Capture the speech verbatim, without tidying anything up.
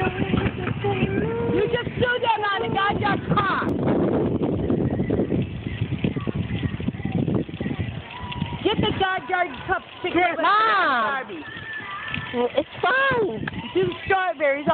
You just threw them on the goddamn car. Get the goddamn cup. Mom. Barbie. It's fine. Two strawberries.